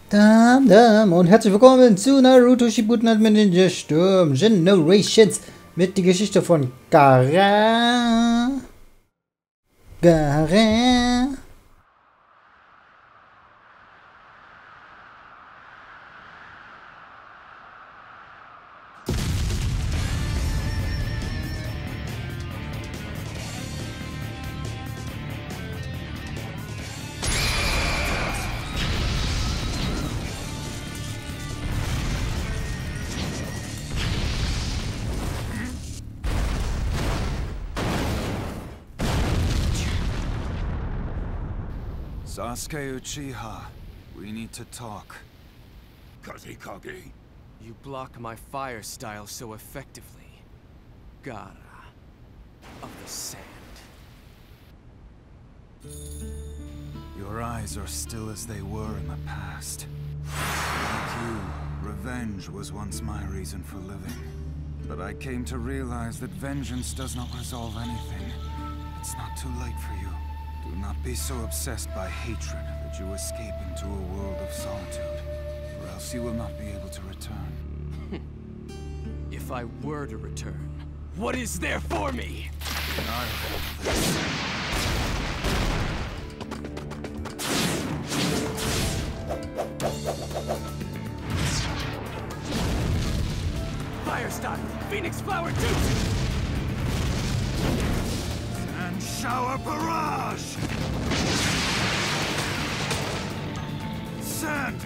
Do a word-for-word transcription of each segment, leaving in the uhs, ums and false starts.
Dam, dam, und herzlich willkommen zu Naruto Shippuden Ultimate Ninja Storm Generations mit der Geschichte von Gaara. Gaara. Sasuke Uchiha, we need to talk. Kazekage. You block my fire style so effectively. Gaara of the Sand. Your eyes are still as they were in the past. Like you, revenge was once my reason for living. But I came to realize that vengeance does not resolve anything. It's not too late for you. Do not be so obsessed by hatred that you escape into a world of solitude, or else you will not be able to return. If I were to return, what is there for me? I hold this. Fire style, Phoenix Flower Jutsu! And shower barrage! Sand!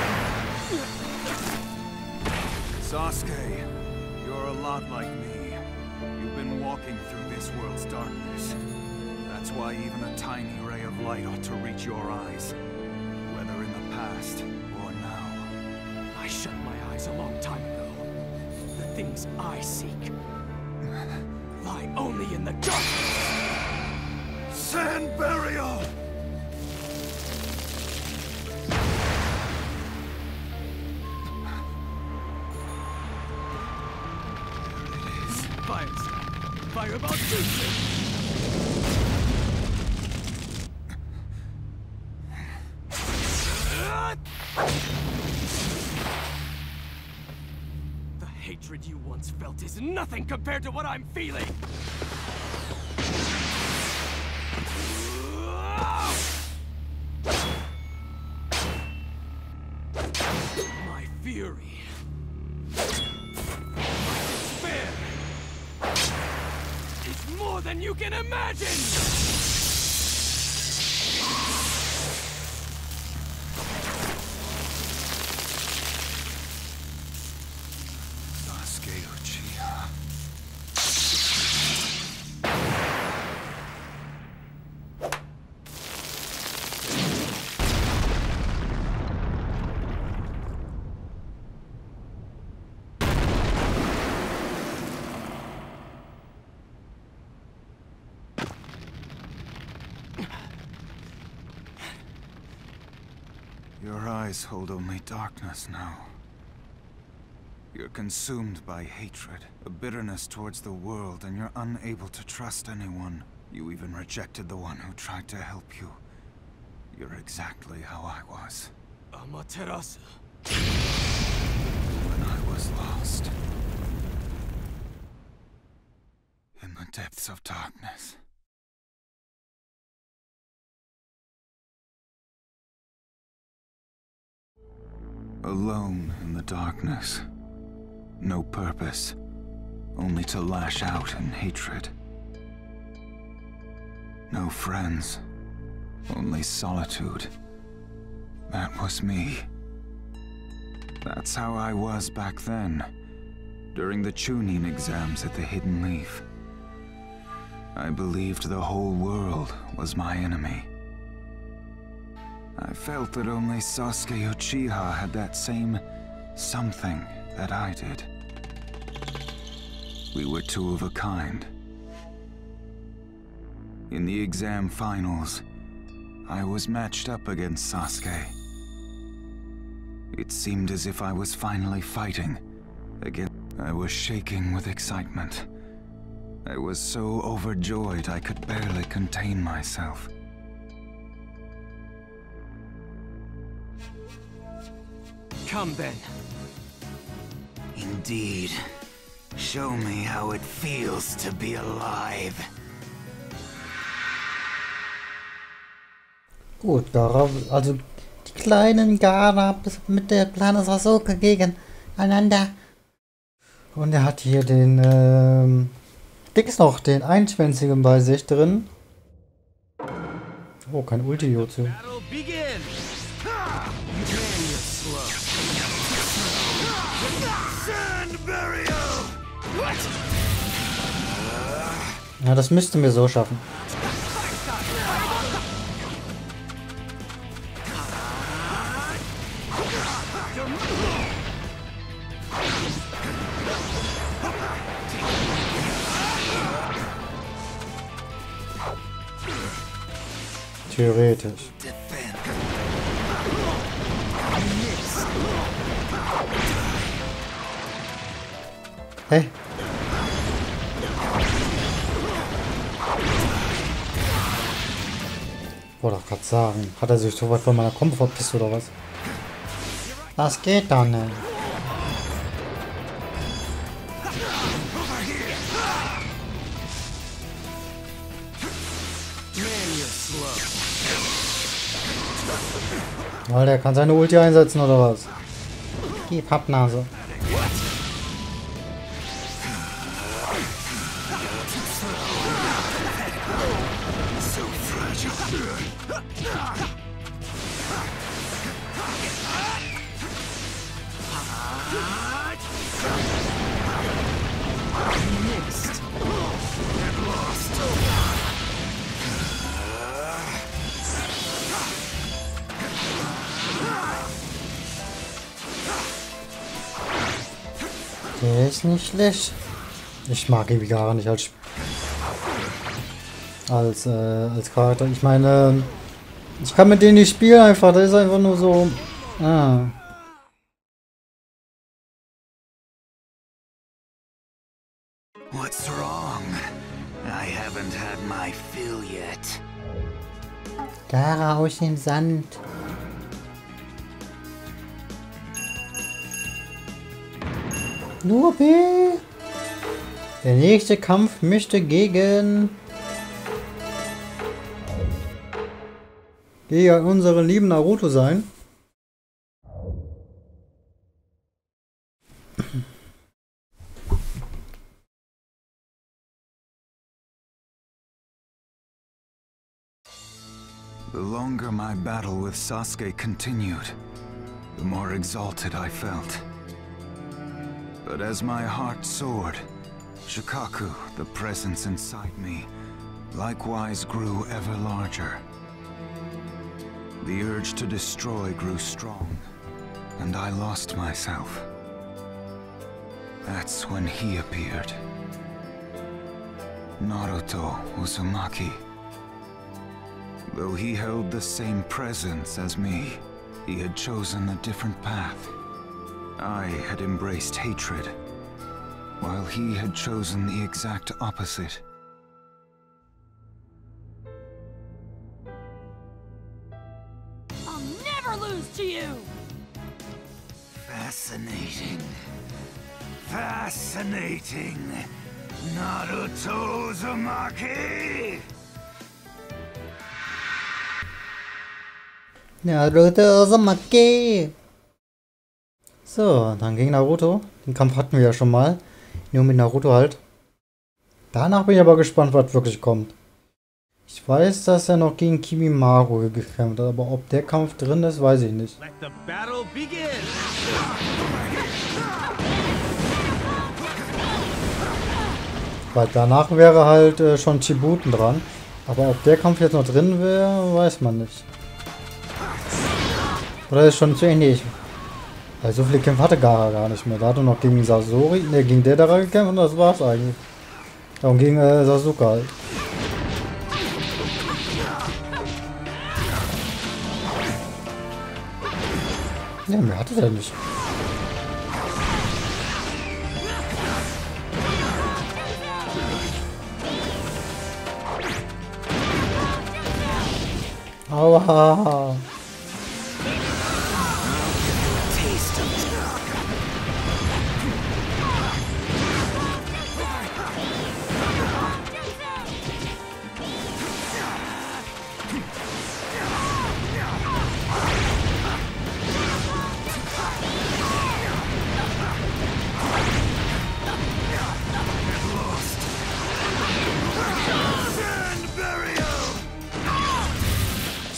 Sasuke, you're a lot like me. You've been walking through this world's darkness. That's why even a tiny ray of light ought to reach your eyes, whether in the past or now. I shut my eyes a long time ago. The things I seek lie only in the darkness. Sand burial! Fire style, Fireball Jutsu! The hatred you once felt is nothing compared to what I'm feeling! My fury. My despair is more than you can imagine! Sasuke Uchiha. Your eyes hold only darkness now. You're consumed by hatred, a bitterness towards the world, and you're unable to trust anyone. You even rejected the one who tried to help you. You're exactly how I was. Amaterasu. When I was lost. In the depths of darkness. Alone in the darkness. No purpose. Only to lash out in hatred. No friends. Only solitude. That was me. That's how I was back then. During the Chunin exams at the Hidden Leaf. I believed the whole world was my enemy. I felt that only Sasuke Uchiha had that same something that I did. We were two of a kind. In the exam finals, I was matched up against Sasuke. It seemed as if I was finally fighting again. I was shaking with excitement. I was so overjoyed I could barely contain myself. come then. Indeed. Show me how it feels to be alive. Gut, Gara, also die kleinen Gara mit der kleinen Sasuke gegeneinander. Und er hat hier den, ähm, Dix noch, den Einschwänzigen bei sich drin. Oh, kein Ulti-Jutsu. Ja, das müssten wir so schaffen. Theoretisch. Hey. Wollte doch gerade sagen. Hat er sich so weit von meiner Kombo verpisst oder was? Das geht doch nicht. Weil der kann seine Ulti einsetzen oder was? Die Pappnase. Der ist nicht schlecht. Ich mag ihn gar nicht als als äh, als Charakter. Ich meine, ich kann mit denen nicht spielen einfach. Das ist einfach nur so. Ah. What's wrong? I haven't had my fill yet. Gara aus dem Sand. Nur B. Der nächste Kampf möchte gegen gegen unseren lieben Naruto sein. The longer my battle with Sasuke continued, the more exalted I felt. But as my heart soared, Shikaku, the presence inside me, likewise grew ever larger. The urge to destroy grew strong, and I lost myself. That's when he appeared. Naruto Uzumaki. Though he held the same presence as me, he had chosen a different path. I had embraced hatred, while he had chosen the exact opposite. I'll never lose to you! Fascinating. Fascinating. Naruto Uzumaki! Naruto Uzumaki! So, dann gegen Naruto. Den Kampf hatten wir ja schon mal. Nur mit Naruto halt. Danach bin ich aber gespannt, was wirklich kommt. Ich weiß, dass er noch gegen Kimimaro gekämpft hat, aber ob der Kampf drin ist, weiß ich nicht. Weil danach wäre halt äh, schon Shippuden dran. Aber ob der Kampf jetzt noch drin wäre, weiß man nicht. Oder ist schon zu ähnlich. Weil so viele Kämpfe hatte Gara gar nicht mehr. Da hat er noch gegen Sasori, ne, gegen Deidara gekämpft und das war's eigentlich. Ja, und gegen äh, Sasuke halt. Ne, mehr hatte der nicht. Aua. Taste of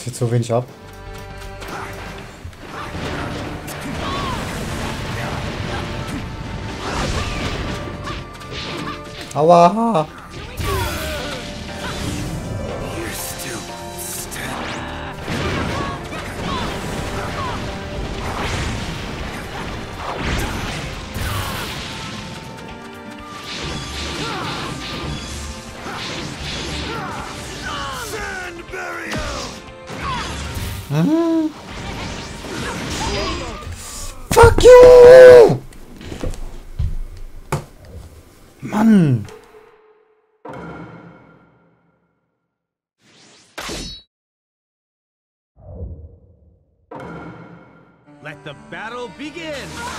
hier zu wenig ab. Aua! You're still standing. Sand burial. Mhm. Fuck you! Mann! Let the battle begin!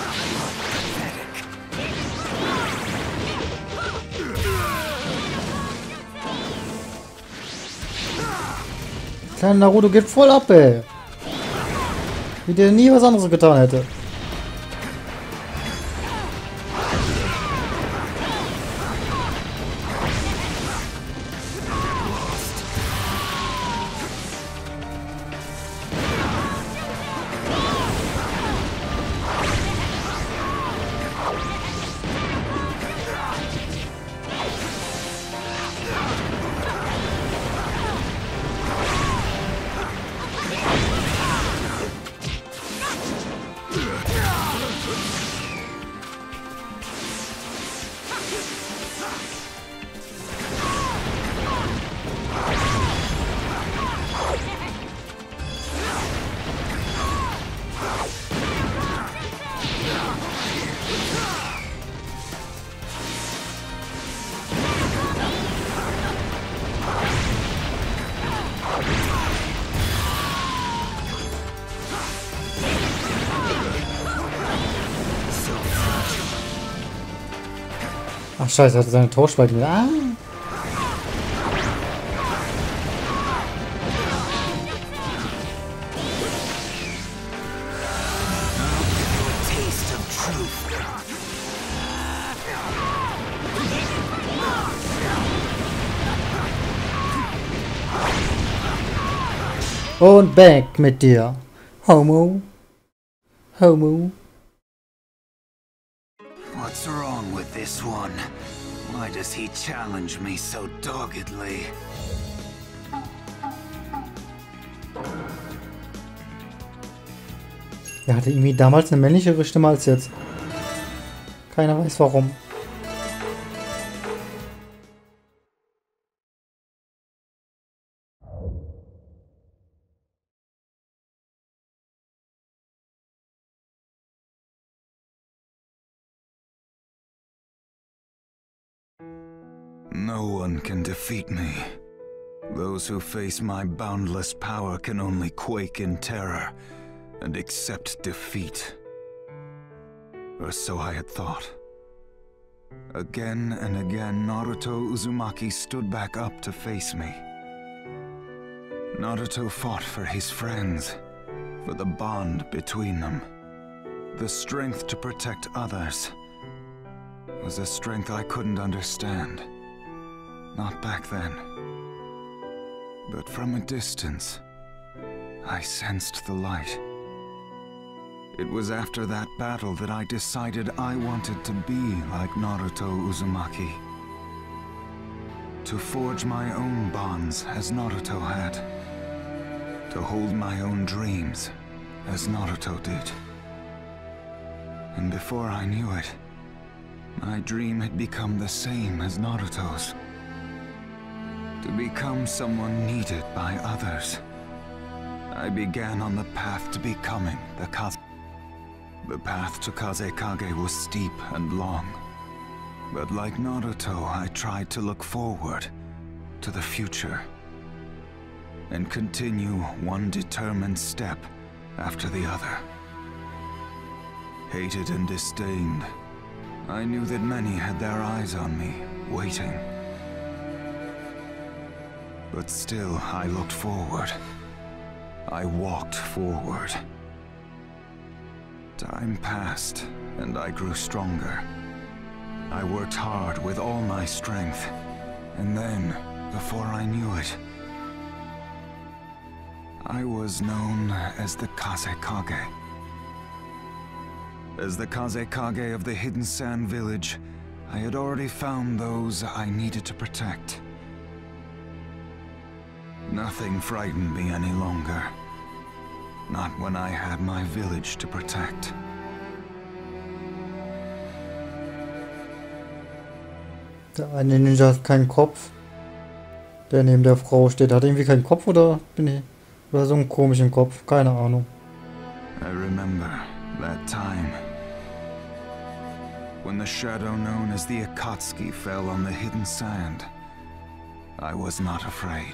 Kleiner Naruto geht voll ab, ey. Wie der nie was anderes getan hätte. Ach scheiße, er hatte seine Torspalte mit. Ah. Und back mit dir. Homo. Homo. What's wrong with this one? Why does he challenge me so doggedly? Er hatte irgendwie damals eine männlichere Stimme als jetzt. Keiner weiß warum. No one can defeat me. Those who face my boundless power can only quake in terror and accept defeat. Or so I had thought. Again and again, Naruto Uzumaki stood back up to face me. Naruto fought for his friends, for the bond between them. The strength to protect others was a strength I couldn't understand. Not back then. But from a distance, I sensed the light. It was after that battle that I decided I wanted to be like Naruto Uzumaki. To forge my own bonds as Naruto had. To hold my own dreams as Naruto did. And before I knew it, my dream had become the same as Naruto's. To become someone needed by others. I began on the path to becoming the Kaz. The path to Kazekage was steep and long. But like Naruto, I tried to look forward to the future. And continue one determined step after the other. Hated and disdained, I knew that many had their eyes on me, waiting. But still, I looked forward. I walked forward. Time passed, and I grew stronger. I worked hard with all my strength. And then, before I knew it, I was known as the Kazekage. As the Kazekage of the Hidden Sand Village, I had already found those I needed to protect. Nothing frightened me any longer. Not when I had my village to protect. Der eine Ninja hat keinen Kopf. Der neben der Frau steht, hat irgendwie keinen Kopf oder bin ich oder so einen komischen Kopf, keine Ahnung. I remember that time when the shadow known as the Akatsuki fell on the hidden sand. I was not afraid.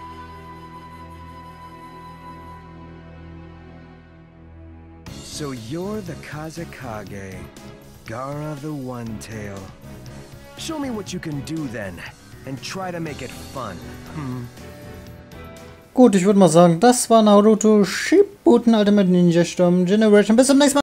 So you're the Kazekage, Gara the One-Tail. Show me what you can do then, and try to make it fun. Hmm. Gut, ich würde mal sagen, das war Naruto Shippuden Ultimate Ninja Storm Generation. Bis zum nächsten Mal.